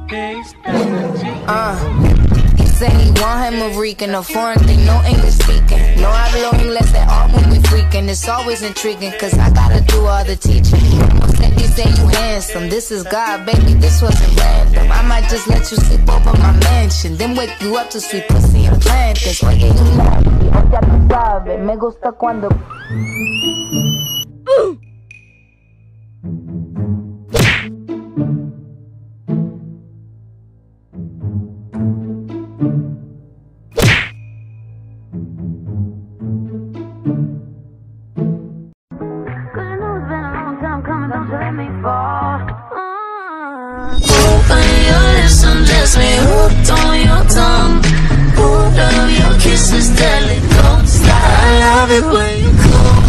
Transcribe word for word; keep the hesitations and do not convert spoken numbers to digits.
Uh, he said he want him a Rican, a foreign thing, no English speaking. No hablo inglés at all when we freaking. It's always intriguing, cause I gotta do all the teaching. Said he say you handsome, this is God, baby, this wasn't random. I might just let you sleep over my mansion, then wake you up to sweet pussy and plantains. Oye, you love me, o ya tú sabes, me gusta cuando... Let me fall. Open your lips, undress me, hooked on your tongue. Hold up, your kiss is deadly, don't stop. I love it when you call.